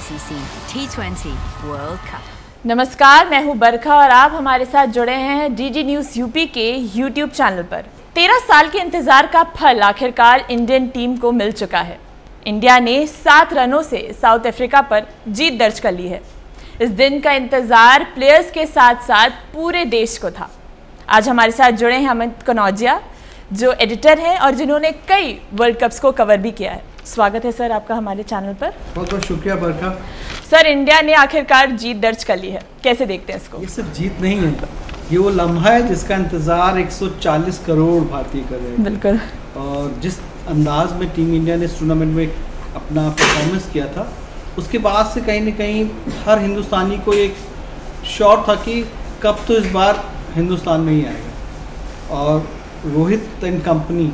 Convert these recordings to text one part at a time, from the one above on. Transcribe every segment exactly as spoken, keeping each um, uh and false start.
ICC T twenty world cup. नमस्कार, मैं हूं बरखा और आप हमारे साथ जुड़े हैं डीडी न्यूज़ यूपी के यूट्यूब चैनल पर। तेरह साल के इंतजार का फल आखिरकार इंडियन टीम को मिल चुका है। इंडिया ने सात रनों से साउथ अफ्रीका पर जीत दर्ज कर ली है। इस दिन का इंतजार प्लेयर्स के साथ साथ पूरे देश को था। आज हमारे साथ जुड़े हैं अमित कनौजिया, जो एडिटर हैं और जिन्होंने कई वर्ल्ड कप्स को कवर भी किया है। स्वागत है सर आपका हमारे चैनल पर। बहुत बहुत शुक्रिया बरखा। सर, इंडिया ने आखिरकार जीत दर्ज कर ली है, कैसे देखते हैं इसको? ये सिर्फ जीत नहीं है, ये वो लम्हा है जिसका इंतजार एक सौ चालीस करोड़ भारतीय कर रहे हैं। बिल्कुल। और जिस अंदाज में टीम इंडिया ने इस टूर्नामेंट में अपना परफॉर्मेंस किया था, उसके बाद से कहीं ना कहीं हर हिंदुस्तानी को एक श्योर था कि कप तो इस बार हिंदुस्तान में ही आएगा। और रोहित एंड कंपनी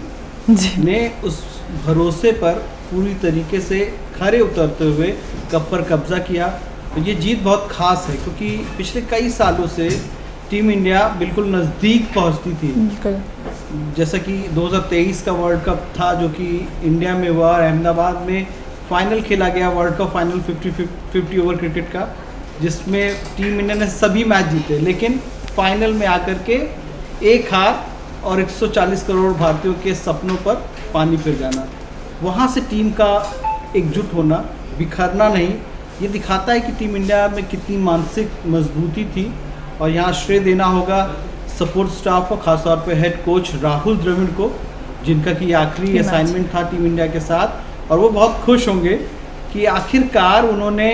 ने उस भरोसे पर पूरी तरीके से खरे उतरते हुए कप पर कब्जा किया। तो ये जीत बहुत खास है क्योंकि पिछले कई सालों से टीम इंडिया बिल्कुल नज़दीक पहुंचती थी। जैसा कि दो हज़ार तेईस का वर्ल्ड कप था जो कि इंडिया में हुआ और अहमदाबाद में फाइनल खेला गया, world cup final fifty fifty over cricket का, जिसमें टीम इंडिया ने सभी मैच जीते, लेकिन फाइनल में आकर के एक हार और एक सौ चालीस करोड़ भारतीयों के सपनों पर पानी फिर जाना। वहाँ से टीम का एकजुट होना, बिखरना नहीं, ये दिखाता है कि टीम इंडिया में कितनी मानसिक मजबूती थी। और यहाँ श्रेय देना होगा सपोर्ट स्टाफ को, खासतौर पे हेड कोच राहुल द्रविड़ को, जिनका कि आखिरी असाइनमेंट था टीम इंडिया के साथ। और वो बहुत खुश होंगे कि आखिरकार उन्होंने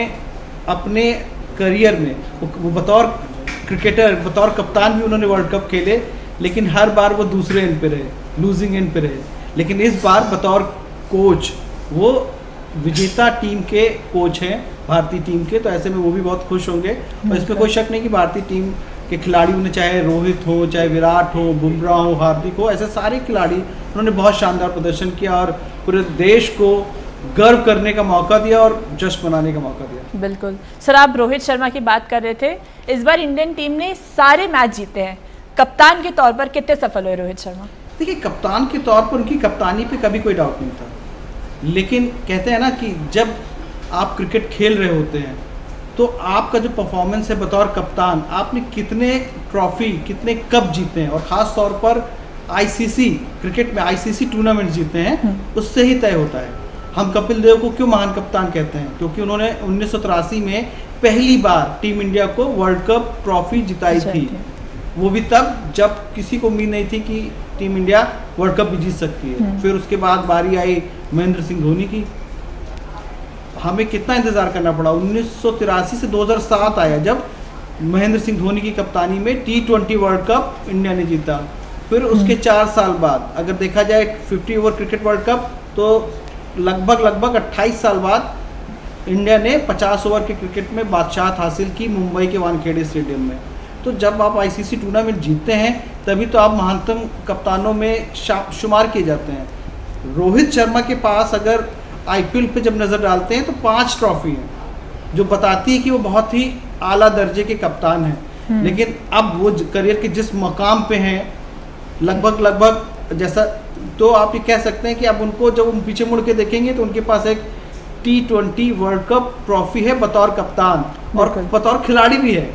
अपने करियर में, वो बतौर क्रिकेटर, बतौर कप्तान भी उन्होंने वर्ल्ड कप खेले, लेकिन हर बार वो दूसरे एंड पे रहे, लूजिंग एंड पे रहे। लेकिन इस बार बतौर कोच वो विजेता टीम के कोच हैं, भारतीय टीम के, तो ऐसे में वो भी बहुत खुश होंगे। और इसमें कोई शक नहीं कि भारतीय टीम के खिलाड़ी, उन्हें चाहे रोहित हो, चाहे विराट हो, बुमराह हो, हार्दिक हो, ऐसे सारे खिलाड़ी उन्होंने बहुत शानदार प्रदर्शन किया और पूरे देश को गर्व करने का मौका दिया और जश्न मनाने का मौका दिया। बिल्कुल। सर, आप रोहित शर्मा की बात कर रहे थे। इस बार इंडियन टीम ने सारे मैच जीते हैं। कप्तान के तौर पर कितने सफल हुए रोहित शर्मा? देखिए, कप्तान के तौर पर उनकी कप्तानी पे कभी कोई डाउट नहीं था, लेकिन कहते हैं ना कि जब आप क्रिकेट खेल रहे होते हैं तो आपका जो परफॉर्मेंस है बतौर कप्तान, आपने कितने ट्रॉफी, कितने कप जीते हैं, और ख़ास तौर पर आईसीसी क्रिकेट में आईसीसी टूर्नामेंट जीते हैं, उससे ही तय होता है। हम कपिल देव को क्यों महान कप्तान कहते हैं? क्योंकि उन्होंने उन्नीस सौ तिरासी में पहली बार टीम इंडिया को वर्ल्ड कप ट्रॉफी जिताई थी। वो भी तब जब किसी को उम्मीद नहीं थी कि टीम इंडिया वर्ल्ड कप भी जीत सकती है। फिर उसके बाद बारी आई महेंद्र सिंह धोनी की। हमें कितना इंतज़ार करना पड़ा, उन्नीस सौ तिरासी से दो हज़ार सात आया जब महेंद्र सिंह धोनी की कप्तानी में T twenty world cup India ने जीता। फिर उसके चार साल बाद अगर देखा जाए fifty over cricket world cup, तो लगभग लगभग अट्ठाईस साल बाद इंडिया ने पचास ओवर के क्रिकेट में बादशाहत हासिल की मुंबई के वानखेड़े स्टेडियम में। तो जब आप आईसीसी टूर्नामेंट जीतते हैं तभी तो आप महानतम कप्तानों में शुमार किए जाते हैं। रोहित शर्मा के पास अगर आईपीएल पे जब नज़र डालते हैं तो पांच ट्रॉफी हैं, जो बताती है कि वो बहुत ही आला दर्जे के कप्तान हैं। लेकिन अब वो करियर के जिस मकाम पे हैं, लगभग लगभग जैसा, तो आप ये कह सकते हैं कि अब उनको जब हम पीछे मुड़ के देखेंगे तो उनके पास एक T twenty world cup trophy है बतौर कप्तान, और बतौर खिलाड़ी भी है।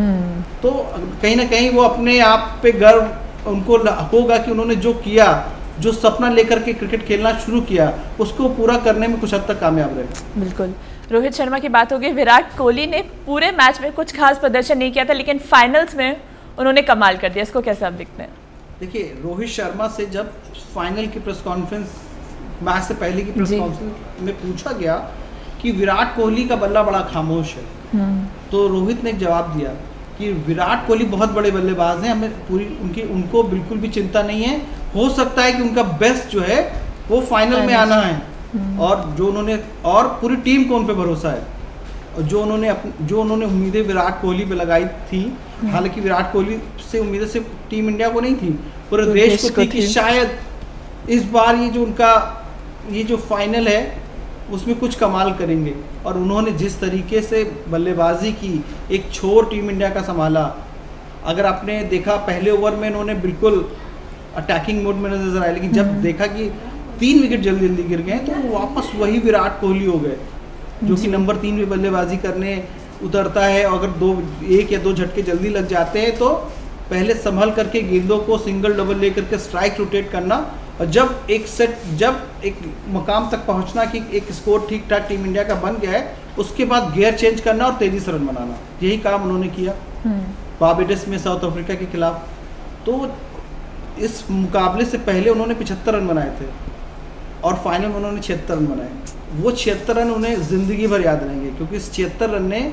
तो कहीं ना कहीं वो अपने आप पे गर्व उनको होगा कि उन्होंने जो किया, जो सपना लेकर के क्रिकेट खेलना शुरू किया, उसको पूरा करने में कुछ हद तक कामयाब रहे। बिल्कुल। रोहित शर्मा की बात होगी। विराट कोहली ने पूरे मैच में कुछ खास प्रदर्शन नहीं किया था, लेकिन फाइनल्स में उन्होंने कमाल कर दिया। इसको कैसे आप देखते हैं? देखिए, रोहित शर्मा से जब फाइनल की प्रेस कॉन्फ्रेंस, मैच से पहले की प्रेस कॉन्फ्रेंस में पूछा गया कि विराट कोहली का बल्ला बड़ा खामोश है, तो रोहित ने एक जवाब दिया कि विराट कोहली बहुत बड़े बल्लेबाज हैं, हमें पूरी उनकी उनको बिल्कुल भी चिंता नहीं है। हो सकता है कि उनका बेस्ट जो है वो फाइनल में आना है, और जो उन्होंने, और पूरी टीम को उन पे भरोसा है, और जो उन्होंने अप, जो उन्होंने उम्मीदें विराट कोहली पे लगाई थी, हालांकि विराट कोहली से उम्मीदें सिर्फ टीम इंडिया को नहीं थी, पूरे तो देश को थी कि शायद इस बार ये जो उनका ये जो फाइनल है उसमें कुछ कमाल करेंगे। और उन्होंने जिस तरीके से बल्लेबाजी की, एक छोर टीम इंडिया का संभाला। अगर आपने देखा पहले ओवर में इन्होंने बिल्कुल अटैकिंग मोड में नजर आए, लेकिन जब देखा कि तीन विकेट जल्दी जल्दी गिर गए तो वो वापस वही विराट कोहली हो गए। जो कि नंबर तीन पे बल्लेबाजी करने उतरता है। अगर दो एक या दो झटके जल्दी लग जाते हैं तो पहले संभल करके गेंदों को सिंगल डबल ले करके स्ट्राइक रोटेट करना, और जब एक सेट जब एक मकाम तक पहुंचना कि एक स्कोर ठीक ठाक टीम इंडिया का बन गया है, उसके बाद गियर चेंज करना और तेजी से रन बनाना। यही काम उन्होंने किया बारबाडोस में साउथ अफ्रीका के खिलाफ। तो इस मुकाबले से पहले उन्होंने पचहत्तर रन बनाए थे और फाइनल में उन्होंने छिहत्तर रन बनाए। वो छिहत्तर रन उन्हें ज़िंदगी भर याद रहेंगे, क्योंकि इस छिहत्तर रन ने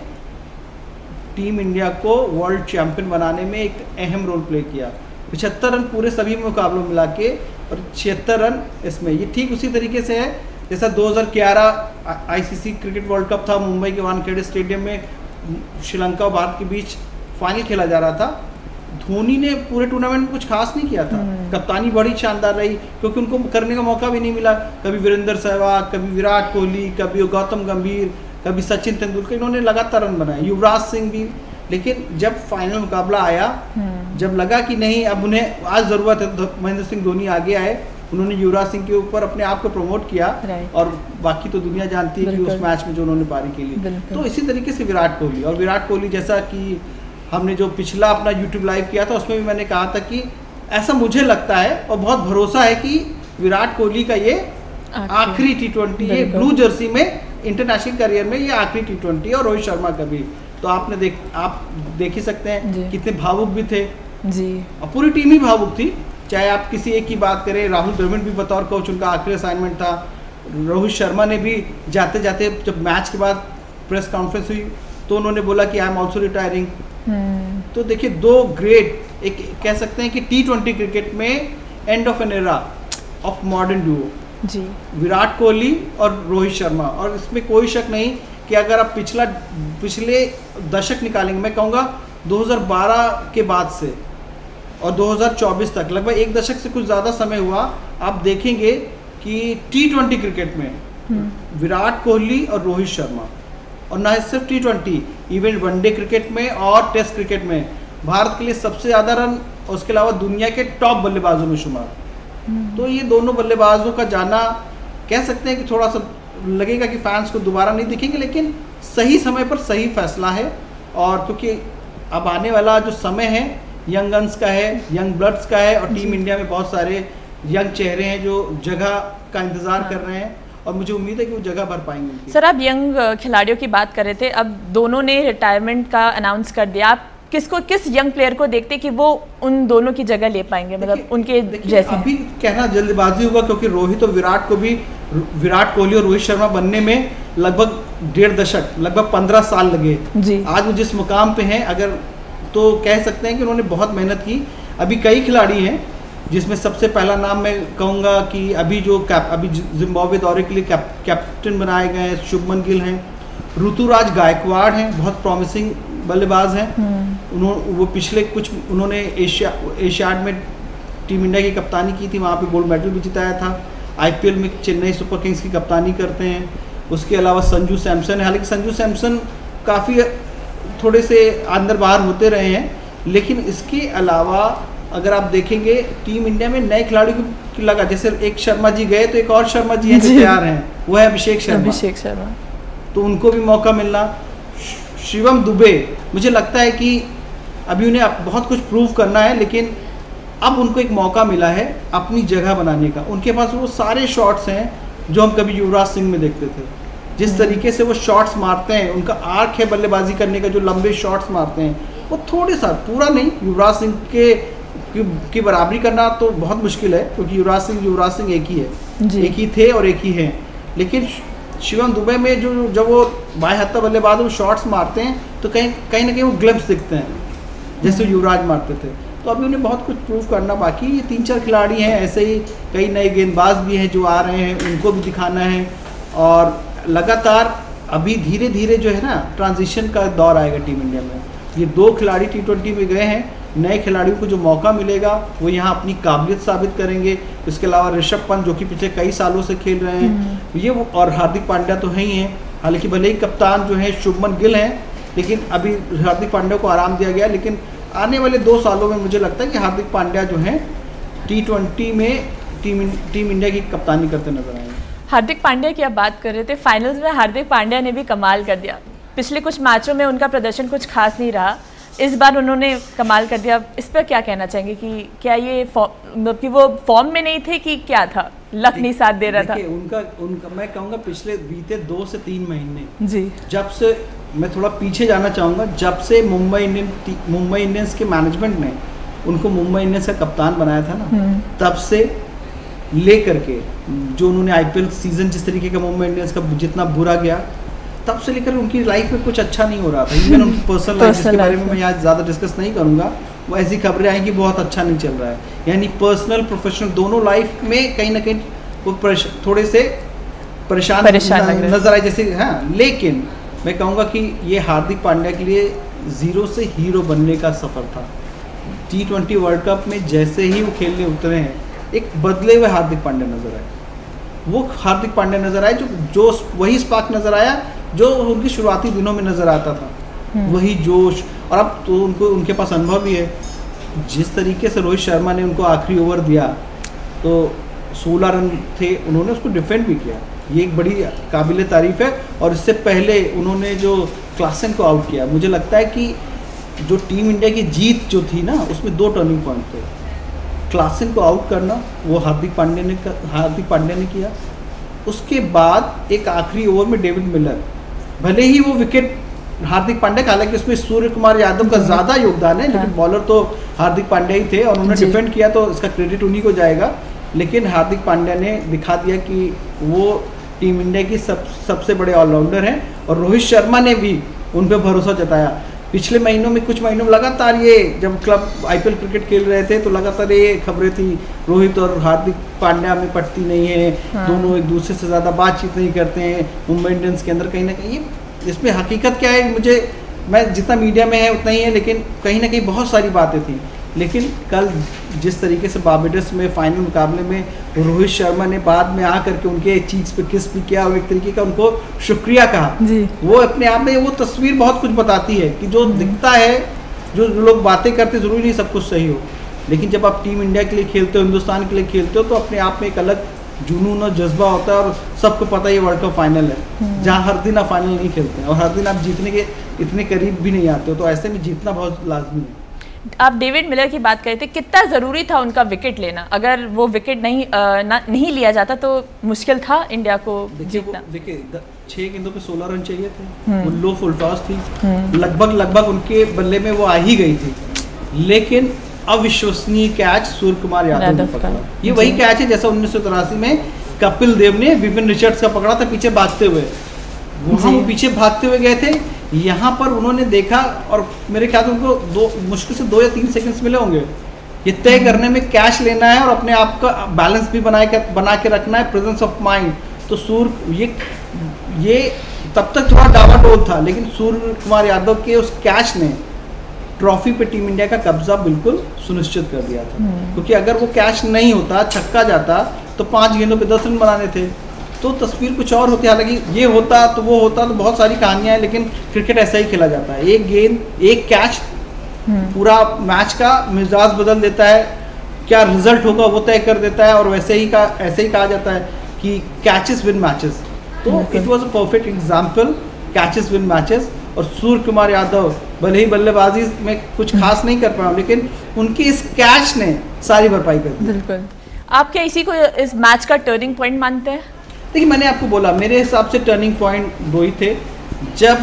टीम इंडिया को वर्ल्ड चैंपियन बनाने में एक अहम रोल प्ले किया। पचहत्तर रन पूरे सभी मुकाबलों में मिला के और छिहत्तर रन इसमें। ये ठीक उसी तरीके से है जैसा दो हज़ार ग्यारह आईसीसी क्रिकेट वर्ल्ड कप था, मुंबई के वानखेड़े स्टेडियम में श्रीलंका और भारत के बीच फाइनल खेला जा रहा था। धोनी ने पूरे टूर्नामेंट में कुछ खास नहीं किया था, कप्तानी बड़ी शानदार रही क्योंकि उनको करने का मौका भी नहीं मिला। कभी वीरेंद्र सहवाग, कभी विराट कोहली, कभी गौतम गंभीर, कभी सचिन तेंदुलकर, इन्होंने लगातार रन बनाए, युवराज सिंह भी। लेकिन जब फाइनल मुकाबला आया, जब लगा कि नहीं अब उन्हें आज ज़रूरत है, महेंद्र सिंह धोनी आगे आए, उन्होंने युवराज सिंह के ऊपर अपने आप को प्रमोट किया और बाकी तो दुनिया जानती है कि उस मैच में जो उन्होंने पारी खेली। तो इसी तरीके से विराट कोहली और विराट कोहली जैसा कि हमने जो पिछला अपना यूट्यूब लाइव किया था उसमें भी मैंने कहा था कि ऐसा मुझे लगता है और बहुत भरोसा है कि विराट कोहली का ये आखिरी टी ट्वेंटी है ब्लू जर्सी में, इंटरनेशनल करियर में ये आखिरी टी ट्वेंटी है। और रोहित शर्मा का भी तो आपने देख आप देख ही सकते हैं कितने भावुक भी थे जी, और पूरी टीम ही भावुक थी। चाहे आप किसी एक की बात करें, राहुल द्रविड़ भी बतौर कोच उनका आखिरी असाइनमेंट था। रोहित शर्मा ने भी जाते जाते जब मैच के बाद प्रेस कॉन्फ्रेंस हुई तो उन्होंने बोला कि आई एम ऑल्सो रिटायरिंग। तो देखिए दो ग्रेट, एक कह सकते हैं कि टी ट्वेंटी क्रिकेट में end of an era of modern duo जी, विराट कोहली और रोहित शर्मा। और इसमें कोई शक नहीं कि अगर आप पिछला पिछले दशक निकालेंगे, मैं कहूँगा दो हज़ार बारह के बाद से और दो हज़ार चौबीस तक, लगभग एक दशक से कुछ ज़्यादा समय हुआ, आप देखेंगे कि टी ट्वेंटी क्रिकेट में विराट कोहली और रोहित शर्मा, और ना सिर्फ T twenty, even one day cricket में और टेस्ट क्रिकेट में भारत के लिए सबसे ज़्यादा रन और उसके अलावा दुनिया के टॉप बल्लेबाजों में शुमार। तो ये दोनों बल्लेबाजों का जाना कह सकते हैं कि थोड़ा सा लगेगा कि फैंस को दोबारा नहीं दिखेंगे, लेकिन सही समय पर सही फैसला है। और क्योंकि अब आने वाला जो समय है यंग गन्स का है, यंग ब्लड्स का है, और टीम इंडिया में बहुत सारे यंग चेहरे हैं जो जगह का इंतज़ार कर रहे हैं और मुझे उम्मीद है कि वो जगह भर पाएंगे। सर, आप यंग खिलाड़ियों की बात कर रहे थे, अब दोनों ने रिटायरमेंट का अनाउंस कर दिया। आप किसको, किस यंग प्लेयर को देखते कि वो उन दोनों की जगह ले पाएंगे, मतलब उनके जैसे? अभी कहना जल्दबाजी होगा क्योंकि रोहित और विराट को भी, विराट कोहली और रोहित शर्मा बनने में लगभग डेढ़ दशक, लगभग पंद्रह साल लगे जी। आज वो जिस मुकाम पे हैं, अगर तो कह सकते हैं कि उन्होंने बहुत मेहनत की। अभी कई खिलाड़ी हैं जिसमें सबसे पहला नाम मैं कहूँगा कि अभी जो कैप अभी जिम्बाब्वे दौरे के लिए कैप, कैप्टन बनाए गए हैं शुभमन गिल हैं, ऋतुराज गायकवाड़ हैं, बहुत प्रॉमिसिंग बल्लेबाज हैं। उन्होंने वो पिछले कुछ उन्होंने एशिया एशियाड में टीम इंडिया की कप्तानी की थी, वहाँ पे गोल्ड मेडल भी जिताया था। आईपीएल में चेन्नई सुपर किंग्स की कप्तानी करते हैं। उसके अलावा संजू सैमसन है, हालांकि संजू सैमसन काफ़ी थोड़े से अंदर बाहर होते रहे हैं, लेकिन इसके अलावा अगर आप देखेंगे टीम इंडिया में नए खिलाड़ियों की लगा, जैसे एक शर्मा जी गए तो एक और शर्मा जी हैं जो तैयार हैं, वो है अभिषेक शर्मा अभिषेक शर्मा तो उनको भी मौका मिलना। शिवम दुबे, मुझे लगता है कि अभी उन्हें बहुत कुछ प्रूव करना है, लेकिन अब उनको एक मौका मिला है अपनी जगह बनाने का। उनके पास वो सारे शॉट्स हैं जो हम कभी युवराज सिंह में देखते थे। जिस तरीके से वो शॉट्स मारते हैं, उनका आर्क है बल्लेबाजी करने का, जो लंबे शॉट्स मारते हैं, वो थोड़े सा, पूरा नहीं, युवराज सिंह के की, की बराबरी करना तो बहुत मुश्किल है क्योंकि युवराज सिंह युवराज सिंह एक ही है, एक ही थे और एक ही हैं। लेकिन शिवम दुबे में जो जब वो बाएं हत्था बल्लेबाज वो शॉट्स मारते हैं तो कहीं कहीं ना कहीं वो ग्लिम्स दिखते हैं जैसे युवराज मारते थे। तो अभी उन्हें बहुत कुछ प्रूव करना बाकी। ये तीन चार खिलाड़ी हैं, ऐसे ही कई नए गेंदबाज भी हैं जो आ रहे हैं, उनको भी दिखाना है। और लगातार अभी धीरे धीरे जो है ना ट्रांजिशन का दौर आएगा टीम इंडिया में। ये दो खिलाड़ी टी ट्वेंटी में गए हैं, नए खिलाड़ियों को जो मौका मिलेगा वो यहाँ अपनी काबिलियत साबित करेंगे। इसके अलावा ऋषभ पंत जो कि पिछले कई सालों से खेल रहे हैं, ये वो, और हार्दिक पांड्या तो है ही हैं। हालांकि भले ही कप्तान जो है शुभमन गिल हैं, लेकिन अभी हार्दिक पांड्या को आराम दिया गया। लेकिन आने वाले दो सालों में मुझे लगता है कि हार्दिक पांड्या जो हैं टी ट्वेंटी में टीम टीम इंडिया की कप्तानी करते नजर आएंगे। हार्दिक पांड्या की आप बात कर रहे थे, फाइनल्स में हार्दिक पांड्या ने भी कमाल कर दिया। पिछले कुछ मैचों में उनका प्रदर्शन कुछ खास नहीं रहा, इस बार उन्होंने कमाल कर दिया। इस पर क्या कहना चाहेंगे कि क्या ये मतलब कि वो फॉर्म में नहीं थे कि क्या था, लक नहीं साथ दे रहा था? उनका उनका मैं कहूँगा पिछले बीते दो से तीन महीने जी, जब से मैं थोड़ा पीछे जाना चाहूँगा, जब से मुंबई इंडियन मुंबई इंडियंस के मैनेजमेंट ने उनको मुंबई इंडियंस का कप्तान बनाया था ना, तब से लेकर के जो उन्होंने आईपीएल सीजन जिस तरीके का मुंबई इंडियंस का जितना बुरा गया, तब से लेकर उनकी लाइफ में कुछ अच्छा नहीं हो रहा था। इवन उनकी पर्सनल लाइफ जिसके बारे में मैं यहाँ ज़्यादा डिस्कस नहीं करूँगा, वो ऐसी खबरें आई कि बहुत अच्छा नहीं चल रहा है। यानी पर्सनल प्रोफेशनल दोनों लाइफ में कहीं ना कहीं वो थोड़े से परेशान, परेशान न, नजर आए जैसे। हाँ, लेकिन मैं कहूँगा कि ये हार्दिक पांड्या के लिए ज़ीरो से हीरो बनने का सफ़र था। टी ट्वेंटी वर्ल्ड कप में जैसे ही वो खेलने उतरे हैं, एक बदले हुए हार्दिक पांड्या नजर आए। वो हार्दिक पांड्या नजर आए जो जो वही स्पार्क नजर आया जो उनके शुरुआती दिनों में नजर आता था, वही जोश। और अब तो उनको उनके पास अनुभव भी है। जिस तरीके से रोहित शर्मा ने उनको आखिरी ओवर दिया तो सोलह रन थे, उन्होंने उसको डिफेंड भी किया, ये एक बड़ी काबिल तारीफ है। और इससे पहले उन्होंने जो क्लासन को आउट किया, मुझे लगता है कि जो टीम इंडिया की जीत जो थी ना, उसमें दो टर्निंग पॉइंट थे। क्लासन को आउट करना वो हार्दिक पांड्या ने हार्दिक पांड्या ने किया। उसके बाद एक आखिरी ओवर में डेविड मिलर, भले ही वो विकेट हार्दिक पांड्या का, हालांकि उसमें सूर्य कुमार यादव का ज़्यादा योगदान है, लेकिन बॉलर तो हार्दिक पांड्या ही थे और उन्होंने डिफेंड किया, तो इसका क्रेडिट उन्हीं को जाएगा। लेकिन हार्दिक पांड्या ने दिखा दिया कि वो टीम इंडिया की सब सबसे बड़े ऑलराउंडर हैं। और रोहित शर्मा ने भी उन पर भरोसा जताया। पिछले महीनों में कुछ महीनों में लगातार ये जब क्लब आईपीएल क्रिकेट खेल रहे थे तो लगातार ये खबरें थी रोहित और हार्दिक पांड्या में पटती नहीं है, हाँ। दोनों एक दूसरे से ज़्यादा बातचीत नहीं करते हैं मुंबई इंडियंस के अंदर। कहीं ना कहीं इसमें हकीकत क्या है, मुझे मैं जितना मीडिया में है उतना ही है, लेकिन कहीं ना कहीं बहुत सारी बातें थी। लेकिन कल जिस तरीके से बार्बाडोस में फाइनल मुकाबले में रोहित शर्मा ने बाद में आकर के उनके चीक्स पे किस भी किया और एक तरीके का उनको शुक्रिया कहा जी। वो अपने आप में वो तस्वीर बहुत कुछ बताती है कि जो दिखता है, जो लोग बातें करते, ज़रूरी नहीं सब कुछ सही हो, लेकिन जब आप टीम इंडिया के लिए खेलते हो, हिंदुस्तान के लिए खेलते हो, तो अपने आप में एक अलग जुनून और जज्बा होता है। और सबको पता है ये वर्ल्ड कप फाइनल है, जहाँ हर दिन आप फाइनल नहीं खेलते हैं और हर दिन आप जीतने के इतने करीब भी नहीं आते हो, तो ऐसे में जीतना बहुत लाजमी है। आप डेविड मिलर की बात कर रहे थे, कितना ज़रूरी था उनका विकेट लेना? अगर वो विकेट नहीं आ, ना, नहीं लिया जाता तो मुश्किल था इंडिया को जीतना। देखिए छह गेंदों पे सोलह रन चाहिए थे, वो लो फुल टॉस थी, लगभग लगभग उनके बल्ले में वो आ ही गई थी, लेकिन अविश्वसनीय कैच सूर्य कुमार यादव ने पकड़ा। ये वही कैच है जैसा उन्नीस सौ तिरासी में कपिल देव ने विविन रिचर्ड्स का पकड़ा था पीछे भागते हुए। वहाँ वो पीछे भागते हुए गए थे, यहाँ पर उन्होंने देखा और मेरे ख्याल से उनको दो मुश्किल से दो या तीन सेकंड्स मिले होंगे ये तय करने में कैच लेना है और अपने आप का बैलेंस भी बना के बना के रखना है, प्रेजेंस ऑफ माइंड। तो सूर्य ये ये तब तक थोड़ा डावाडोल था, लेकिन सूर्य कुमार यादव के उस कैच ने ट्रॉफी पे टीम इंडिया का कब्जा बिल्कुल सुनिश्चित कर दिया था। क्योंकि अगर वो कैच नहीं होता, छक्का जाता, तो पाँच गेंदों पे दस रन बनाने थे, तो तस्वीर कुछ और होती। हालांकि ये होता तो वो होता, तो बहुत सारी कहानियां हैं, लेकिन क्रिकेट ऐसा ही खेला जाता है। एक गेंद एक कैच पूरा मैच का मिजाज बदल देता है, क्या रिजल्ट होगा वो तय कर देता है। और वैसे ही का ऐसे ही कहा जाता है कि कैचेस विन मैचेस, तो it was a perfect example, catches win matches. और सूर्य कुमार यादव भले ही बल्लेबाजी में कुछ खास नहीं कर पाए, लेकिन उनकी इस कैच ने सारी भरपाई कर दी। बिल्कुल। आप क्या इसी को इस मैच का टर्निंग पॉइंट मानते हैं? देखिए, मैंने आपको बोला मेरे हिसाब से टर्निंग पॉइंट दो ही थे। जब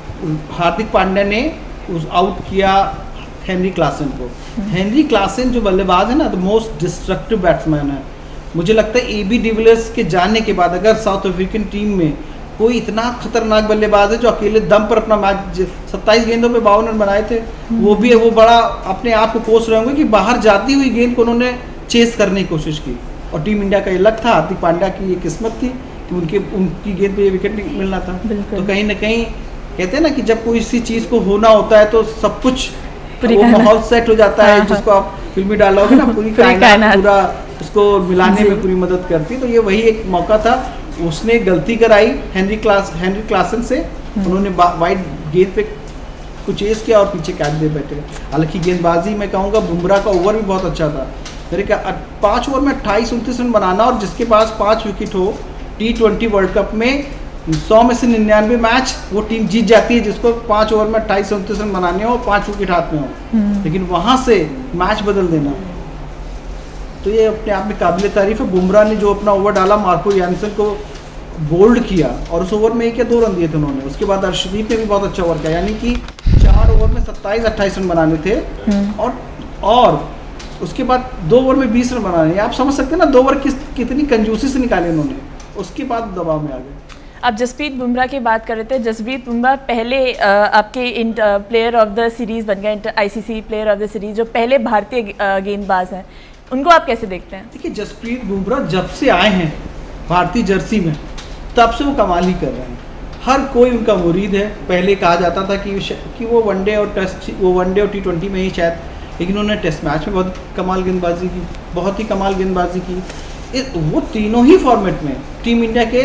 हार्दिक पांड्या ने उस आउट किया हेनरी क्लासन को। हेनरी क्लासन जो बल्लेबाज है ना, द मोस्ट डिस्ट्रक्टिव बैट्समैन है। मुझे लगता है ए बी डिविलियर्स के जाने के बाद अगर साउथ अफ्रीकन टीम में कोई इतना खतरनाक बल्लेबाज है जो अकेले दम पर अपना मैच सत्ताईस गेंदों पे बावन रन बनाए थे, वो भी है, वो बड़ा अपने आप को कोस रहे होंगे कि बाहर जाती हुई गेंद को उन्होंने चेस करने की कोशिश की। और टीम इंडिया का ये लक था, हार्दिक पांड्या की ये किस्मत थी कि उनके उनकी गेंद पे ये विकेट मिलना था। तो कहीं ना कहीं कहते हैं ना कि जब कोई इसी चीज़ को होना होता है तो सब कुछ वो माहौल सेट हो जाता है, जिसको आप फिल्मी डालोगे ना, पूरी कायनात पूरा उसको मिलाने में पूरी मदद करती। तो ये वही एक मौका था। उसने गलती कराई हेनरी क्लास हेनरी क्लासन से, उन्होंने वाइड गेंद पे कुछ चेस किया और पीछे कैच दे बैठे। हालांकि गेंदबाजी मैं कहूँगा बुमराह का ओवर भी बहुत अच्छा था। मेरे क्या पाँच ओवर में अट्ठाईस उनतीस रन बनाना और जिसके पास पाँच विकेट हो टी ट्वेंटी वर्ल्ड कप में सौ में से निन्यानवे मैच वो टीम जीत जाती है जिसको पाँच ओवर में अट्ठाईस उनतीस रन बनाने हो, पाँच विकेट हाथ में हो, लेकिन वहाँ से मैच बदल देना, तो ये अपने आप में काबिल तारीफ है। बुमराह ने जो अपना ओवर डाला, मार्को यानसन को बोल्ड किया और उस ओवर में एक या दो रन दिए थे उन्होंने। उसके बाद अर्शदीप ने भी बहुत अच्छा ओवर किया, यानी कि चार ओवर में सत्ताईस अट्ठाईस रन बनाने थे और और उसके बाद दो ओवर में बीस रन बनाने। आप समझ सकते हैं ना दो ओवर किस कितनी कंजूसी से निकाले उन्होंने, उसके बाद दबाव में आ गए। अब जसप्रीत बुमराह की बात कर रहे थे, जसप्रीत बुमराह पहले आ, आपके प्लेयर ऑफ द सीरीज़ बन गए, ICC player of the series, जो पहले भारतीय गेंदबाज हैं, उनको आप कैसे देखते हैं? देखिए जसप्रीत बुमराह जब से आए हैं भारतीय जर्सी में तब से वो कमाल ही कर रहे हैं। हर कोई उनका मुरीद है। पहले कहा जाता था कि कि वो वनडे और टेस्ट वो वनडे और टी ट्वेंटी में ही शायद, लेकिन उन्होंने टेस्ट मैच में बहुत कमाल गेंदबाजी की, बहुत ही कमाल गेंदबाजी की। इस वो तीनों ही फॉर्मेट में टीम इंडिया के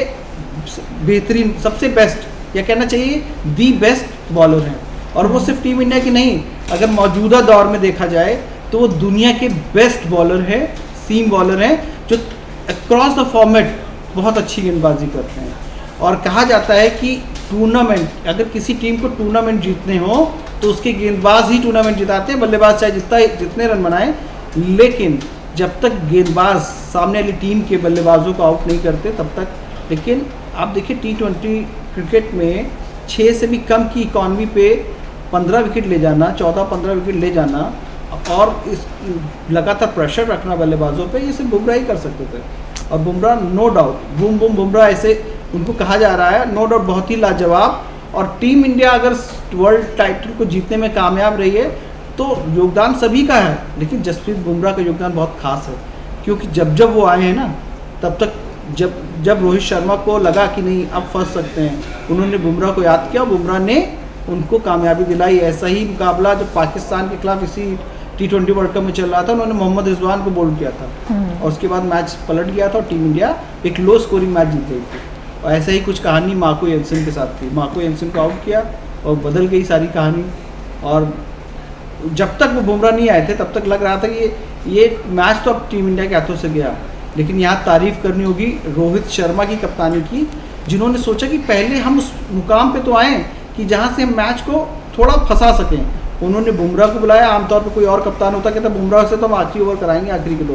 बेहतरीन, सबसे बेस्ट या कहना चाहिए दी बेस्ट बॉलर हैं। और वो सिर्फ टीम इंडिया की नहीं, अगर मौजूदा दौर में देखा जाए तो वो दुनिया के बेस्ट बॉलर हैं, सीम बॉलर हैं, जो अक्रॉस द फॉर्मेट बहुत अच्छी गेंदबाजी करते हैं। और कहा जाता है कि टूर्नामेंट, अगर किसी टीम को टूर्नामेंट जीतने हो तो उसके गेंदबाज ही टूर्नामेंट जिताते हैं, बल्लेबाज चाहे जितना जितने रन बनाए, लेकिन जब तक गेंदबाज सामने वाली टीम के बल्लेबाजों को आउट नहीं करते तब तक। लेकिन आप देखिए टी ट्वेंटी क्रिकेट में छः से भी कम की इकॉनमी पे पंद्रह विकेट ले जाना, चौदह पंद्रह विकेट ले जाना और इस लगातार प्रेशर रखना बल्लेबाजों पे, ये सिर्फ बुमराह ही कर सकते थे। और Bumrah no doubt, boom boom Bumrah ऐसे उनको कहा जा रहा है, नो डाउट बहुत ही लाजवाब। और टीम इंडिया अगर वर्ल्ड टाइटल को जीतने में कामयाब रही है तो योगदान सभी का है, लेकिन जसप्रीत बुमराह का योगदान बहुत खास है। क्योंकि जब जब वो आए हैं ना, तब तक जब जब रोहित शर्मा को लगा कि नहीं अब फंस सकते हैं, उन्होंने बुमराह को याद किया, बुमराह ने उनको कामयाबी दिलाई। ऐसा ही मुकाबला जब पाकिस्तान के खिलाफ इसी टी ट्वेंटी वर्ल्ड कप में चल रहा था, उन्होंने मोहम्मद रिजवान को बोल्ड किया था और उसके बाद मैच पलट गया था और टीम इंडिया एक लो स्कोरिंग मैच जीत गई थी। और ऐसा ही कुछ कहानी मार्को यानसन के साथ थी, मार्को यानसन को आउट किया और बदल गई सारी कहानी। और जब तक वो बुमराह नहीं आए थे तब तक लग रहा था कि ये ये मैच तो अब टीम इंडिया के हाथों से गया। लेकिन यहाँ तारीफ़ करनी होगी रोहित शर्मा की कप्तानी की, जिन्होंने सोचा कि पहले हम उस मुकाम पे तो आएँ कि जहाँ से हम मैच को थोड़ा फंसा सकें। उन्होंने बुमराह को बुलाया, आमतौर पर कोई और कप्तान होता कहता बुमराह से तो हम आखिरी ओवर कराएंगे, आखिरी के दो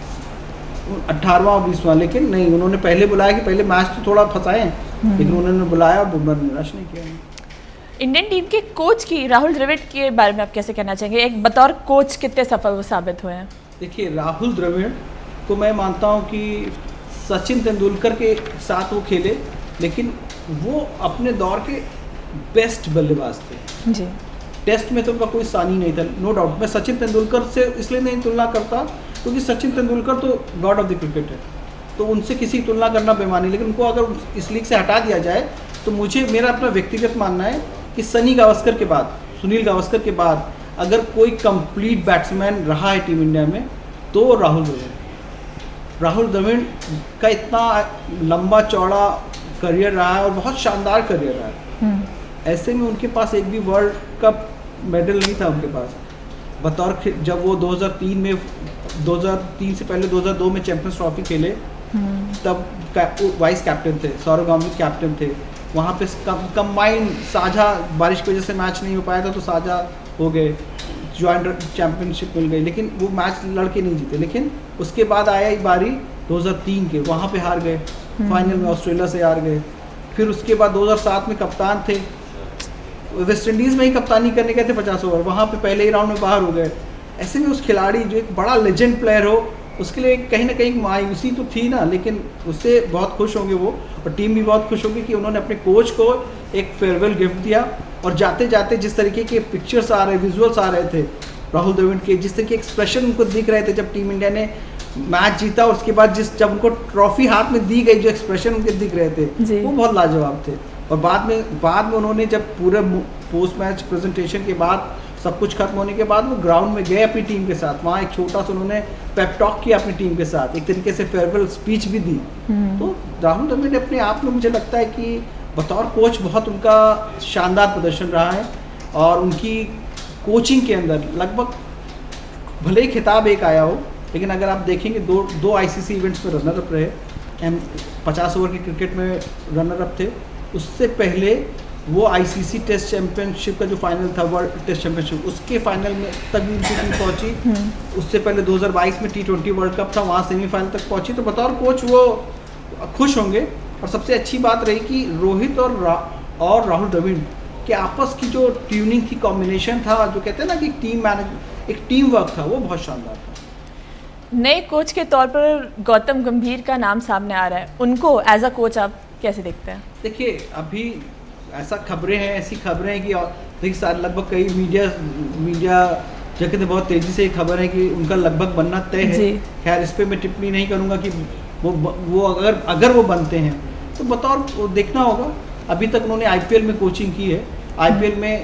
ओवर, अट्ठारहवां और बीसवां, लेकिन नहीं, उन्होंने पहले बुलाया कि पहले मैच तो थोड़ा फंसाएं, लेकिन उन्होंने बुलाया और बुमराह ने निराश नहीं किया। इंडियन टीम के कोच की राहुल द्रविड़ के बारे में आप कैसे कहना चाहेंगे? एक बतौर कोच कितने सफल वो साबित हुए हैं? देखिए राहुल द्रविड़ को मैं मानता हूँ कि सचिन तेंदुलकर के साथ वो खेले, लेकिन वो अपने दौर के बेस्ट बल्लेबाज थे जी। टेस्ट में तो उनका कोई सानी नहीं था, नो डाउट। मैं सचिन तेंदुलकर से इसलिए नहीं तुलना करता क्योंकि सचिन तेंदुलकर तो गॉड ऑफ द क्रिकेट है, तो उनसे किसी तुलना करना बेमानी। लेकिन उनको अगर इस लीग से हटा दिया जाए तो मुझे, मेरा अपना व्यक्तिगत मानना है कि सनी गावस्कर के बाद, सुनील गावस्कर के बाद अगर कोई कंप्लीट बैट्समैन रहा है टीम इंडिया में तो राहुल द्रविड़। राहुल द्रविड़ का इतना लंबा चौड़ा करियर रहा है और बहुत शानदार करियर रहा है। ऐसे में उनके पास एक भी वर्ल्ड कप मेडल नहीं था उनके पास। बतौर जब वो दो हज़ार तीन में दो हज़ार तीन से पहले दो हज़ार दो में चैंपियंस ट्रॉफी खेले, तब वाइस कैप्टन थे, सौरव गांगुली कैप्टन थे। वहाँ पे कंबाइंड साझा, बारिश की वजह से मैच नहीं हो पाया था तो साझा हो गए, ज्वाइंट चैंपियनशिप मिल गई, लेकिन वो मैच लड़के नहीं जीते। लेकिन उसके बाद आया बारी दो हज़ार तीन के, वहाँ पे हार गए, फाइनल में ऑस्ट्रेलिया से हार गए। फिर उसके बाद दो हज़ार सात में कप्तान थे, वेस्ट इंडीज़ में ही कप्तानी करने गए थे पचास ओवर, वहाँ पे पहले ही राउंड में बाहर हो गए। ऐसे में उस खिलाड़ी जो एक बड़ा लेजेंड प्लेयर हो, उसके लिए कहीं ना कहीं मायूसी तो थी ना, लेकिन उससे बहुत खुश होंगे वो, और टीम भी बहुत खुश होगी कि उन्होंने अपने कोच को एक फेयरवेल गिफ्ट दिया। और जाते जाते जिस तरीके के पिक्चर्स आ रहे, विजुअल्स आ रहे थे राहुल द्रविड़ के, जिस तरीके एक्सप्रेशन उनको दिख रहे थे जब टीम इंडिया ने मैच जीता, उसके बाद जिस जब उनको ट्रॉफी हाथ में दी गई, जो एक्सप्रेशन उनके दिख रहे थे वो बहुत लाजवाब थे। और बाद में बाद में उन्होंने जब पूरे पोस्ट मैच प्रेजेंटेशन के बाद, सब कुछ खत्म होने के बाद, वो ग्राउंड में गए अपनी टीम के साथ, वहाँ एक छोटा सा उन्होंने पेप टॉक किया अपनी टीम के साथ, एक तरीके से फेयरवेल स्पीच भी दी। तो राहुल द्रविड़ अपने आप में, मुझे लगता है कि बतौर कोच बहुत उनका शानदार प्रदर्शन रहा है। और उनकी कोचिंग के अंदर लगभग, भले ही खिताब एक आया हो, लेकिन अगर आप देखेंगे दो दो आईसीसी इवेंट्स में रनर अप रहे, पचास ओवर के क्रिकेट में रनर अप थे। उससे पहले वो आईसीसी टेस्ट चैंपियनशिप का जो फाइनल था, वर्ल्ड टेस्ट चैंपियनशिप, उसके फाइनल में तक भी उनकी टीम पहुंची। उससे पहले दो हज़ार बाईस में टी ट्वेंटी वर्ल्ड कप था, वहाँ सेमीफाइनल तक पहुंची। तो बतौर कोच वो खुश होंगे। और सबसे अच्छी बात रही कि रोहित और रा, और राहुल द्रविड़ के आपस की जो ट्यूनिंग की कॉम्बिनेशन था, जो कहते हैं ना कि टीम मैनेज एक टीम वर्क था, वो बहुत शानदार था। नए कोच के तौर पर गौतम गंभीर का नाम सामने आ रहा है, उनको एज अ कोच आप कैसे देखते हैं? देखिए, अभी ऐसा खबरें हैं, ऐसी खबरें हैं कि देखिए लगभग कई मीडिया मीडिया जगह बहुत तेज़ी से खबर है कि उनका लगभग बनना तय है। खैर, इस पर मैं टिप्पणी नहीं करूँगा कि वो वो अगर अगर वो बनते हैं तो बतौर देखना होगा। अभी तक उन्होंने आईपीएल में कोचिंग की है। आईपीएल में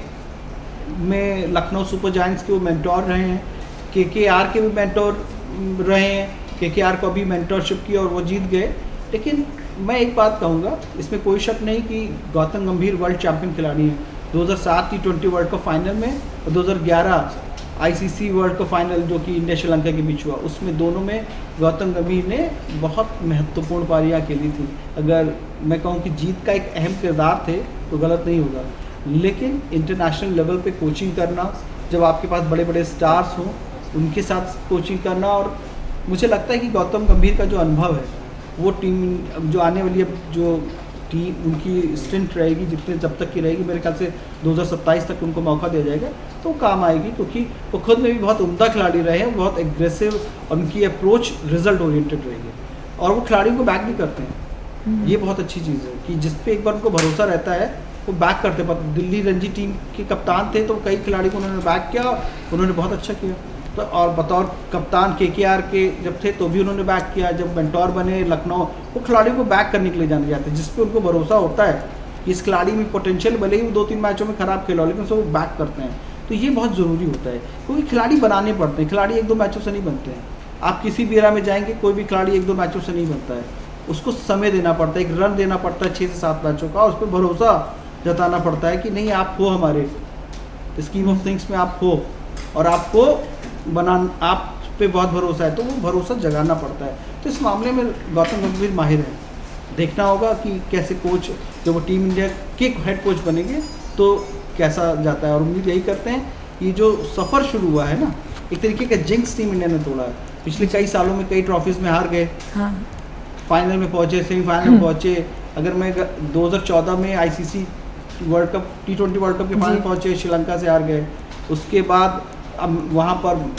में लखनऊ सुपर जायंट्स के वो मेंटोर रहे हैं, केकेआर के भी मेंटोर रहे हैं, केकेआर को भी मेंटोरशिप की और वो जीत गए। लेकिन मैं एक बात कहूँगा, इसमें कोई शक नहीं कि गौतम गंभीर वर्ल्ड चैंपियन खिलाड़ी हैं। दो हज़ार सात T twenty world cup final में और दो हज़ार ग्यारह आईसीसी वर्ल्ड कप फाइनल जो कि इंडिया श्रीलंका के बीच हुआ, उसमें दोनों में गौतम गंभीर ने बहुत महत्वपूर्ण पारियां खेली थी। अगर मैं कहूं कि जीत का एक अहम किरदार थे तो गलत नहीं होगा। लेकिन इंटरनेशनल लेवल पे कोचिंग करना, जब आपके पास बड़े बड़े स्टार्स हों, उनके साथ कोचिंग करना, और मुझे लगता है कि गौतम गंभीर का जो अनुभव है वो टीम जो आने वाली अब जो टीम उनकी स्ट्रेंथ रहेगी, जितने जब तक की रहेगी, मेरे ख्याल से दो हज़ार सत्ताईस तक उनको मौका दिया जाएगा तो काम आएगी। क्योंकि वो खुद में भी बहुत उम्दा खिलाड़ी रहे हैं, बहुत एग्रेसिव, और उनकी अप्रोच रिजल्ट ओरिएंटेड रहेगी और वो खिलाड़ियों को बैक भी करते हैं। ये बहुत अच्छी चीज़ है कि जिस पे एक बार उनको भरोसा रहता है वो बैक करते हैं। दिल्ली रणजी टीम के कप्तान थे तो कई खिलाड़ी को उन्होंने बैक किया, उन्होंने बहुत अच्छा किया। तो और बतौर कप्तान केकेआर के जब थे तो भी उन्होंने बैक किया। जब मेंटोर बने लखनऊ, वो खिलाड़ियों को बैक करने के लिए जाने जाते हैं, जिस पे उनको भरोसा होता है कि इस खिलाड़ी में पोटेंशियल, भले ही वो दो तीन मैचों में खराब खेला लेकिन उसको वो बैक करते हैं। तो ये बहुत ज़रूरी होता है, क्योंकि खिलाड़ी बनाने पड़ते हैं। खिलाड़ी एक दो मैचों से नहीं बनते हैं। आप किसी भी एरा में जाएंगे, कोई भी खिलाड़ी एक दो मैचों से नहीं बनता है। उसको समय देना पड़ता है, एक रन देना पड़ता है छः से सात मैचों का, उस पर भरोसा जताना पड़ता है कि नहीं, आप हो हमारे स्कीम ऑफ थिंग्स में, आप हो और आपको बना आप पे बहुत भरोसा है, तो वो भरोसा जगाना पड़ता है। तो इस मामले में गौतम गंभीर माहिर है। देखना होगा कि कैसे कोच, जब वो टीम इंडिया के हेड कोच बनेंगे तो कैसा जाता है। और उम्मीद यही करते हैं, ये जो सफ़र शुरू हुआ है ना, एक तरीके का जिंक्स टीम इंडिया ने तोड़ा है। पिछले कई सालों में कई ट्रॉफीज़ में हार गए, हाँ। फाइनल में पहुँचे, सेमीफाइनल में पहुँचे। अगर मैं दो हज़ार चौदह में ICC world cup T twenty world cup के फाइनल पहुँचे, श्रीलंका से हार गए। उसके बाद अब वहाँ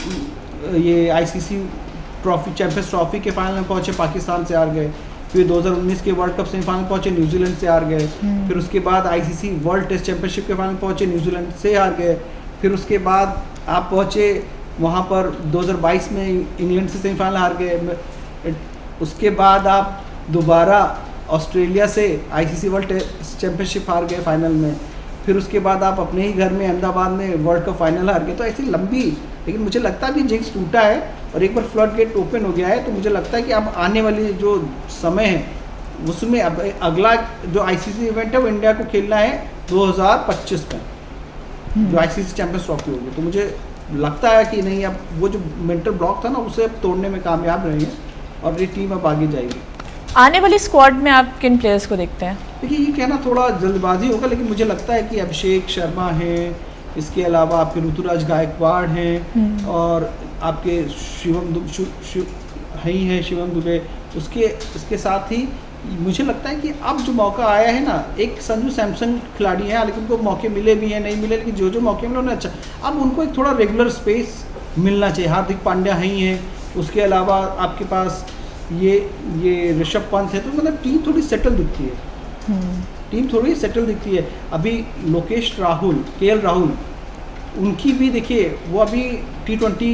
पर ये आईसीसी ट्रॉफी, चैंपियंस ट्रॉफी के फाइनल में पहुँचे, पाकिस्तान से हार गए। फिर दो हज़ार उन्नीस के वर्ल्ड कप सेमीफाइनल पहुँचे, न्यूजीलैंड से हार गए। फिर उसके बाद आईसीसी वर्ल्ड टेस्ट चैंपियनशिप के फाइनल पहुँचे, न्यूजीलैंड से हार गए। फिर उसके बाद आप पहुँचे वहाँ पर दो हज़ार बाईस में इंग्लैंड से सेमीफाइनल हार गए। उसके बाद आप दोबारा ऑस्ट्रेलिया से आईसीसी वर्ल्ड टेस्ट चैंपियनशिप हार गए फाइनल में। फिर उसके बाद आप अपने ही घर में अहमदाबाद में वर्ल्ड कप फाइनल हार गए। तो ऐसी लंबी, लेकिन मुझे लगता है कि जिंक्स टूटा है और एक बार फ्लड गेट ओपन हो गया है। तो मुझे लगता है कि अब आने वाली जो समय है उसमें अब अगला जो आईसीसी इवेंट है वो इंडिया को खेलना है दो हज़ार पच्चीस में, जो आईसीसी चैंपियंस ट्रॉफी होगी। तो मुझे लगता है कि नहीं, अब वो जो मेंटल ब्लॉक था ना, उसे अब तोड़ने में कामयाब रहे हैं और ये टीम अब आगे जाएगी। आने वाली स्क्वाड में आप किन प्लेयर्स को देखते हैं? देखिए, ये कहना थोड़ा जल्दबाजी होगा, लेकिन मुझे लगता है कि अभिषेक शर्मा है, इसके अलावा आपके ऋतुराज गायकवाड़ हैं और आपके शिवम दु, शु, शु, ही हैं शिवम दुबे। उसके इसके साथ ही मुझे लगता है कि अब जो मौका आया है ना, एक संजू सैमसन खिलाड़ी हैं, लेकिन उनको मौके मिले भी हैं, नहीं मिले, लेकिन जो जो मौके मिले उन्हें अच्छा, अब उनको एक थोड़ा रेगुलर स्पेस मिलना चाहिए। हार्दिक पांड्या ही हैं, उसके अलावा आपके पास ये ये ऋषभ पंत है। तो मतलब टीम थोड़ी सेटल दिखती है, टीम थोड़ी सेटल दिखती है। अभी लोकेश राहुल, केएल राहुल, उनकी भी देखिए, वो अभी टी ट्वेंटी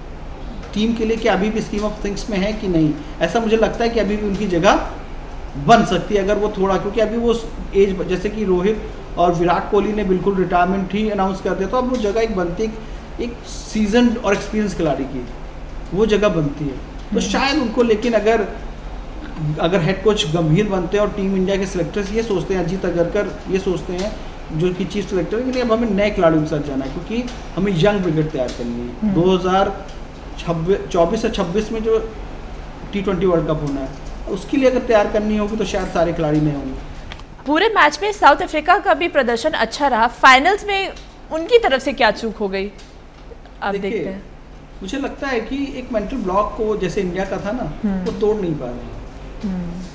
टीम के लिए क्या अभी भी स्कीम ऑफ थिंग्स में है कि नहीं, ऐसा मुझे लगता है कि अभी भी उनकी जगह बन सकती है अगर वो थोड़ा, क्योंकि अभी वो एज, जैसे कि रोहित और विराट कोहली ने बिल्कुल रिटायरमेंट ही अनाउंस कर दिया, तो अब वो जगह एक बनती है, एक सीजन और एक्सपीरियंस खिलाड़ी की वो जगह बनती है। तो शायद उनको, लेकिन अगर अगर हेड कोच गंभीर बनते हैं और टीम इंडिया के सिलेक्टर्स ये सोचते हैं, अजीत अगरकर ये सोचते हैं जो कि चीफ सिलेक्टर है कि अब हमें नए खिलाड़ियों के साथ जाना है, क्योंकि हमें यंग ब्रिगेड तैयार करनी है। दो हज़ार छब्बीस चौबीस से छब्बीस में जो टी ट्वेंटी वर्ल्ड कप होना है, उसके लिए अगर तैयार करनी होगी तो शायद सारे खिलाड़ी नहीं होंगे। पूरे मैच में साउथ अफ्रीका का भी प्रदर्शन अच्छा रहा, फाइनल्स में उनकी तरफ से क्या चूक हो गई आप देखते हैं? मुझे लगता है कि एक मेंटल ब्लॉक को जैसे इंडिया का था ना, वो तोड़ नहीं पा रहे।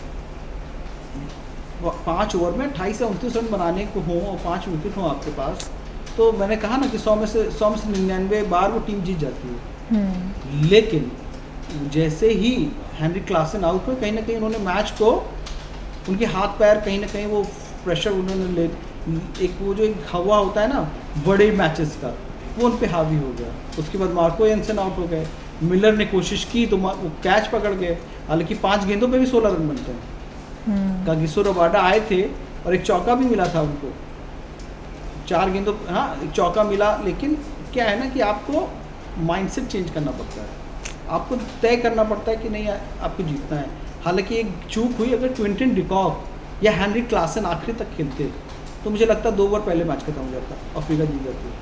पाँच ओवर में अट्ठाईस से उनतीस रन बनाने को हों और पाँच विकेट हों आपके पास, तो मैंने कहा ना कि सौ में से सौ में से निन्यानवे बार वो टीम जीत जाती है। लेकिन जैसे ही हेनरी क्लासन आउट हुए, कहीं ना कहीं उन्होंने मैच को, उनके हाथ पैर कहीं ना कहीं वो प्रेशर उन्होंने ले, एक वो जो एक हवा होता है ना बड़े मैचेस का, वो उन पे हावी हो गया। उसके बाद मार्को एंसन आउट हो गए, मिलर ने कोशिश की तो वो कैच पकड़ गए, हालांकि पांच गेंदों पे भी सोलह रन बनते हैं। कागिसो रबाडा आए थे और एक चौका भी मिला था उनको, चार गेंदों, हाँ एक चौका मिला। लेकिन क्या है ना कि आपको माइंडसेट चेंज करना पड़ता है, आपको तय करना पड़ता है कि नहीं आपको जीतना है। हालांकि एक चूक हुई, अगर क्विंटन डिकॉक या हेनरी क्लासन आखिरी तक खेलते तो मुझे लगता है दो ओवर पहले मैच खत्म हो जाता, अफ्रीका जीत जाती।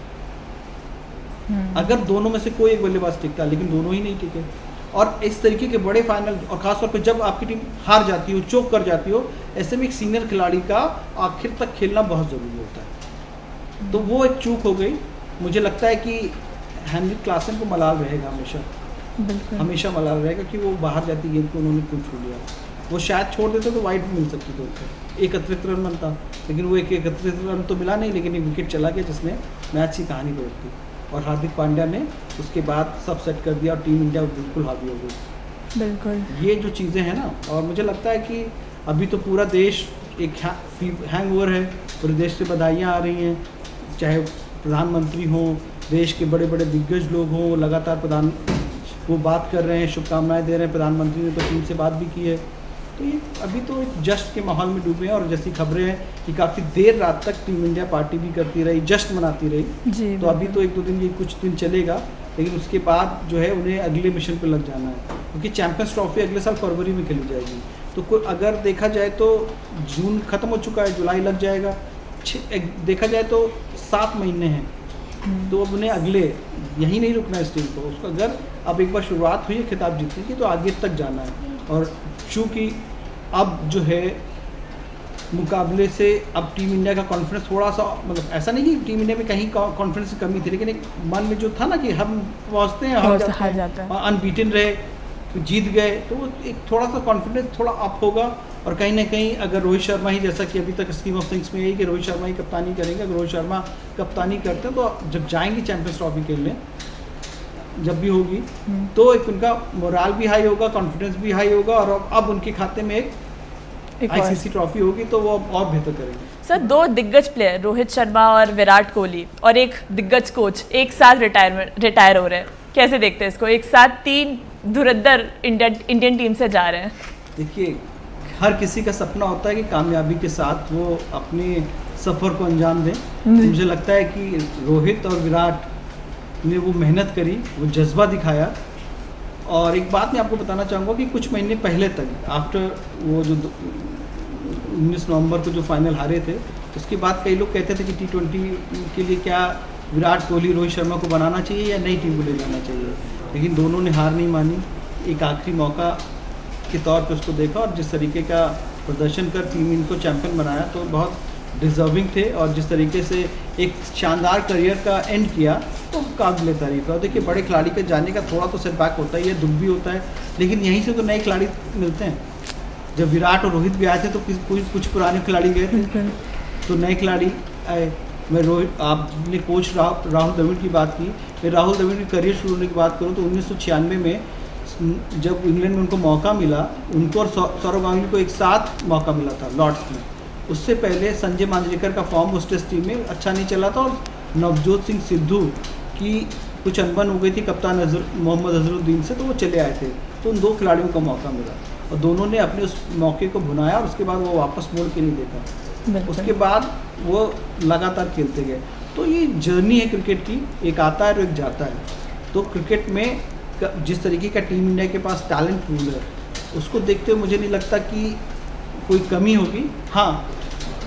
अगर दोनों में से कोई एक बल्लेबाज टिकता, लेकिन दोनों ही नहीं टिके। और इस तरीके के बड़े फाइनल, और खासतौर पर जब आपकी टीम हार जाती हो, चोक कर जाती हो, ऐसे में एक सीनियर खिलाड़ी का आखिर तक खेलना बहुत ज़रूरी होता है। तो वो एक चूक हो गई। मुझे लगता है कि हेनरी क्लासन को मलाल रहेगा हमेशा, हमेशा मलाल रहेगा कि वो बाहर जाती गेंद को उन्होंने क्यों छोड़ दिया। वो शायद छोड़ देते तो वाइड मिल सकती थी उनको, एक अतिरिक्त रन बनता, लेकिन वो एक अतिरिक्त रन तो मिला नहीं, लेकिन एक विकेट चला गया जिसने मैच की कहानी बदल दी। और हार्दिक पांड्या ने उसके बाद सब सेट कर दिया और टीम इंडिया बिल्कुल हावी हो गई। बिल्कुल ये जो चीज़ें हैं ना, और मुझे लगता है कि अभी तो पूरा देश एक हैंग ओवर है, पूरे देश से बधाइयाँ आ रही हैं, चाहे प्रधानमंत्री हों, देश के बड़े बड़े दिग्गज लोग हों, लगातार प्रधान वो बात कर रहे हैं, शुभकामनाएं दे रहे हैं। प्रधानमंत्री ने तो टीम से बात भी की है। तो ये अभी तो एक जश्न के माहौल में डूबे हैं, और जैसी खबरें हैं कि काफ़ी देर रात तक टीम इंडिया पार्टी भी करती रही, जश्न मनाती रही जी। तो अभी तो एक दो दिन, ये कुछ दिन चलेगा, लेकिन उसके बाद जो है उन्हें अगले मिशन पर लग जाना है, क्योंकि चैंपियंस ट्रॉफी अगले साल फरवरी में खेली जाएगी। तो कोई अगर देखा जाए तो जून ख़त्म हो चुका है, जुलाई लग जाएगा, देखा जाए तो सात महीने हैं। तो अब उन्हें अगले यहीं नहीं रुकना है इस टीम को, उसको अगर अब एक बार शुरुआत हुई है खिताब जीतने की, तो आगे तक जाना है। और चूँकि अब जो है मुकाबले से अब टीम इंडिया का कॉन्फिडेंस थोड़ा सा, मतलब ऐसा नहीं कि टीम इंडिया में कहीं कॉन्फिडेंस की कमी थी, लेकिन एक मन में जो था ना कि हम पहुँचते हैं, हार जाते हैं, अनबीटन रहे, जीत गए, तो वो एक थोड़ा सा कॉन्फिडेंस थोड़ा अप होगा। और कहीं ना कहीं अगर रोहित शर्मा ही, जैसा कि अभी तक स्कीम ऑफ थिंग्स में यही कि रोहित शर्मा ही कप्तानी करेंगे, अगर रोहित शर्मा कप्तानी करते हैं तो जब जाएंगे चैंपियंस ट्रॉफी खेलने, जब भी होगी, तो एक उनका मोराल भी हाई होगा, कॉन्फिडेंस भी हाई होगा, और अब उनके खाते में एक आईसीसी ट्रॉफी होगी, तो वो और बेहतर करेंगे। सर, दो दिग्गज प्लेयर रोहित शर्मा और विराट कोहली और एक दिग्गज कोच एक साथ रिटायरमेंट रिटायर हो रहे हैं, कैसे देखते हैं इसको? एक साथ तीन धुरंधर इंडियन इंडियन टीम से जा रहे हैं। देखिए, हर किसी का सपना होता है कि कामयाबी के साथ वो अपने सफ़र को अंजाम दें। मुझे लगता है कि रोहित और विराट ने वो मेहनत करी, वो जज्बा दिखाया। और एक बात मैं आपको बताना चाहूँगा कि कुछ महीने पहले तक, आफ्टर वो जो उन्नीस नवंबर को जो फाइनल हारे थे, उसके बाद कई लोग कहते थे कि टी ट्वेंटी के लिए क्या विराट कोहली रोहित शर्मा को बनाना चाहिए या नई टीम को ले जाना चाहिए, लेकिन दोनों ने हार नहीं मानी, एक आखिरी मौका के तौर पे उसको देखा, और जिस तरीके का प्रदर्शन कर टीम इनको चैंपियन बनाया, तो बहुत डिज़र्विंग थे। और जिस तरीके से एक शानदार करियर का एंड किया, तो काबिल तारीफ़ है। और देखिए, बड़े खिलाड़ी के जाने का थोड़ा तो सेटबैक होता ही है, दुख भी होता है, लेकिन यहीं से तो नए खिलाड़ी मिलते हैं। जब विराट और रोहित भी आए थे तो कुछ कुछ पुराने खिलाड़ी गए थे, तो नए खिलाड़ी आए। मैं रोहित, आपने कोच राहुल राहुल द्रविड़ की बात की, मैं राहुल द्रविड़ की करियर शुरू होने की बात करूँ तो उन्नीस सौ छियानवे में जब इंग्लैंड में उनको मौका मिला, उनको और सौरव गांगुली को एक साथ मौका मिला था लॉर्ड्स में। उससे पहले संजय मांजरेकर का फॉर्म उस टेस्ट टीम में अच्छा नहीं चला था, और नवजोत सिंह सिद्धू की कुछ अनबन हो गई थी कप्तान मोहम्मद अजहरुद्दीन से, तो वो चले आए थे। तो उन दो खिलाड़ियों को मौका मिला, और दोनों ने अपने उस मौके को भुनाया, और उसके बाद वो वापस मोड़ के नहीं देखा। उसके बाद वो लगातार खेलते गए। तो ये जर्नी है क्रिकेट की, एक आता है और एक जाता है। तो क्रिकेट में जिस तरीके का टीम इंडिया के पास टैलेंट पूल है, उसको देखते हुए मुझे नहीं लगता कि कोई कमी होगी। हाँ,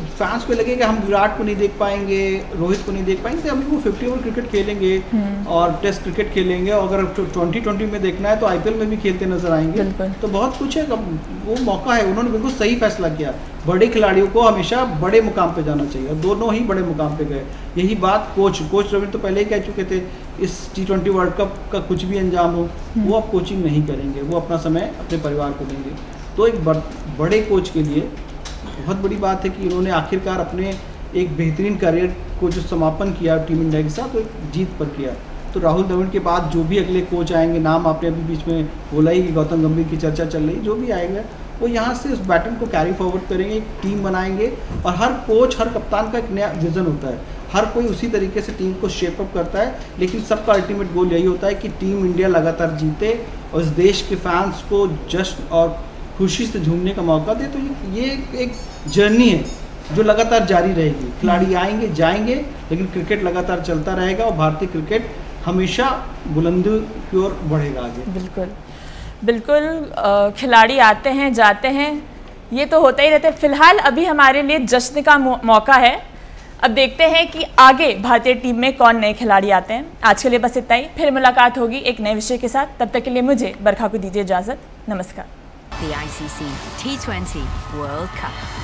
फैंस को लगे कि हम विराट को नहीं देख पाएंगे, रोहित को नहीं देख पाएंगे, तो अभी वो फिफ्टी ओवर क्रिकेट खेलेंगे और टेस्ट क्रिकेट खेलेंगे, और अगर ट्वेंटी ट्वेंटी में देखना है तो आईपीएल में भी खेलते नजर आएंगे। तो बहुत कुछ है, वो मौका है, उन्होंने बिल्कुल सही फैसला किया। बड़े खिलाड़ियों को हमेशा बड़े मुकाम पे जाना चाहिए, दोनों ही बड़े मुकाम पे गए। यही बात कोच कोच रवि तो पहले ही कह चुके थे, इस टी ट्वेंटी वर्ल्ड कप का कुछ भी अंजाम हो वो अब कोचिंग नहीं करेंगे, वो अपना समय अपने परिवार को देंगे। तो एक बड़े कोच के लिए बहुत बड़ी बात है कि इन्होंने आखिरकार अपने एक बेहतरीन करियर को जो समापन किया टीम इंडिया के साथ, तो एक जीत पर किया। तो राहुल द्रविड़ के बाद जो भी अगले कोच आएंगे, नाम आपने अभी बीच में बोला ही कि गौतम गंभीर की चर्चा चल रही, जो भी आएगा वो यहाँ से उस बैटन को कैरी फॉरवर्ड करेंगे, एक टीम बनाएंगे। और हर कोच, हर कप्तान का एक नया विजन होता है, हर कोई उसी तरीके से टीम को शेप अप करता है, लेकिन सबका अल्टीमेट गोल यही होता है कि टीम इंडिया लगातार जीते और इस देश के फैंस को जश्न और खुशी से झूमने का मौका दे। तो ये एक जर्नी है जो लगातार जारी रहेगी। खिलाड़ी आएंगे जाएंगे, लेकिन क्रिकेट लगातार चलता रहेगा और भारतीय क्रिकेट हमेशा बुलंदी की ओर बढ़ेगा आगे। बिल्कुल बिल्कुल, खिलाड़ी आते हैं जाते हैं, ये तो होता ही रहता है। फिलहाल अभी हमारे लिए जश्न का मौका है। अब देखते हैं कि आगे भारतीय टीम में कौन नए खिलाड़ी आते हैं। आज के लिए बस इतना ही, फिर मुलाकात होगी एक नए विषय के साथ। तब तक के लिए मुझे बरखा को दीजिए इजाज़त। नमस्कार। The I C C T twenty World Cup.